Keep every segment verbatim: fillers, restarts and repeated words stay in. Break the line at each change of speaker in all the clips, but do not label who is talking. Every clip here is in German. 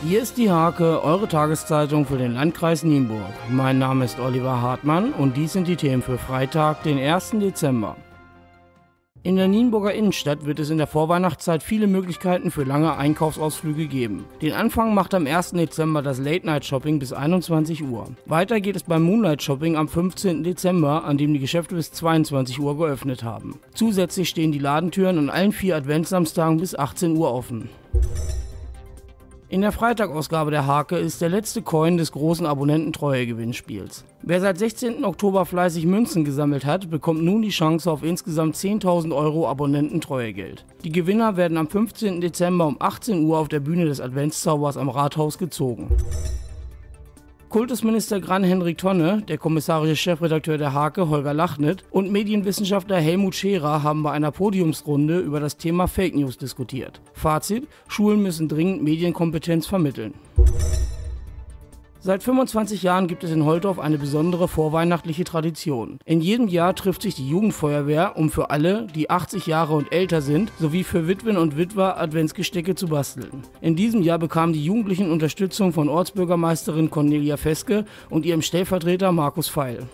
Hier ist die Hake, eure Tageszeitung für den Landkreis Nienburg. Mein Name ist Oliver Hartmann und dies sind die Themen für Freitag, den ersten Dezember. In der Nienburger Innenstadt wird es in der Vorweihnachtszeit viele Möglichkeiten für lange Einkaufsausflüge geben. Den Anfang macht am ersten Dezember das Late-Night-Shopping bis einundzwanzig Uhr. Weiter geht es beim Moonlight-Shopping am fünfzehnten Dezember, an dem die Geschäfte bis zweiundzwanzig Uhr geöffnet haben. Zusätzlich stehen die Ladentüren an allen vier Adventssamstagen bis achtzehn Uhr offen. In der Freitagausgabe der Hake ist der letzte Coin des großen Abonnenten-Treue-Gewinnspiels. Wer seit sechzehnten Oktober fleißig Münzen gesammelt hat, bekommt nun die Chance auf insgesamt zehntausend Euro Abonnenten-Treuegeld. Die Gewinner werden am fünfzehnten Dezember um achtzehn Uhr auf der Bühne des Adventszaubers am Rathaus gezogen. Kultusminister Gran-Henrik Tonne, der kommissarische Chefredakteur der Hake Holger Lachnet und Medienwissenschaftler Helmut Scherer haben bei einer Podiumsrunde über das Thema Fake News diskutiert. Fazit: Schulen müssen dringend Medienkompetenz vermitteln. Seit fünfundzwanzig Jahren gibt es in Holtorf eine besondere vorweihnachtliche Tradition. In jedem Jahr trifft sich die Jugendfeuerwehr, um für alle, die achtzig Jahre und älter sind, sowie für Witwen und Witwer Adventsgestecke zu basteln. In diesem Jahr bekamen die Jugendlichen Unterstützung von Ortsbürgermeisterin Cornelia Feske und ihrem Stellvertreter Markus Feil.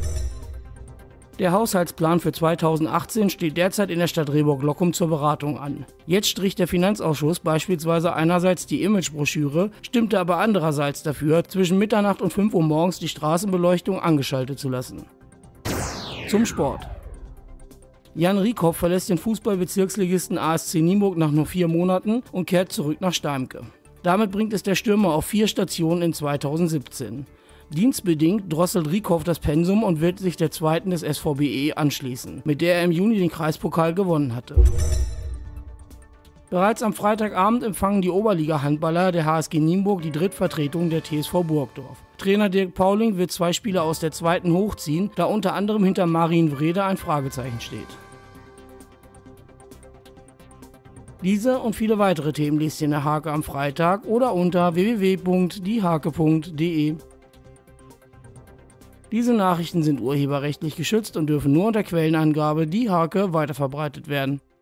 Der Haushaltsplan für zweitausendachtzehn steht derzeit in der Stadt Rehburg-Loccum zur Beratung an. Jetzt strich der Finanzausschuss beispielsweise einerseits die Imagebroschüre, stimmte aber andererseits dafür, zwischen Mitternacht und fünf Uhr morgens die Straßenbeleuchtung angeschaltet zu lassen. Zum Sport. Jan Rieckhoff verlässt den Fußballbezirksligisten A S C Nienburg nach nur vier Monaten und kehrt zurück nach Steimke. Damit bringt es der Stürmer auf vier Stationen in zweitausendsiebzehn. Dienstbedingt drosselt Rieckhoff das Pensum und wird sich der zweiten des S V B E anschließen, mit der er im Juni den Kreispokal gewonnen hatte. Bereits am Freitagabend empfangen die Oberliga-Handballer der H S G Nienburg die Drittvertretung der T S V Burgdorf. Trainer Dirk Pauling wird zwei Spieler aus der zweiten hochziehen, da unter anderem hinter Marien Wrede ein Fragezeichen steht. Diese und viele weitere Themen lest ihr in der Hake am Freitag oder unter w w w punkt die hake punkt de. Diese Nachrichten sind urheberrechtlich geschützt und dürfen nur unter Quellenangabe die Hake weiterverbreitet werden.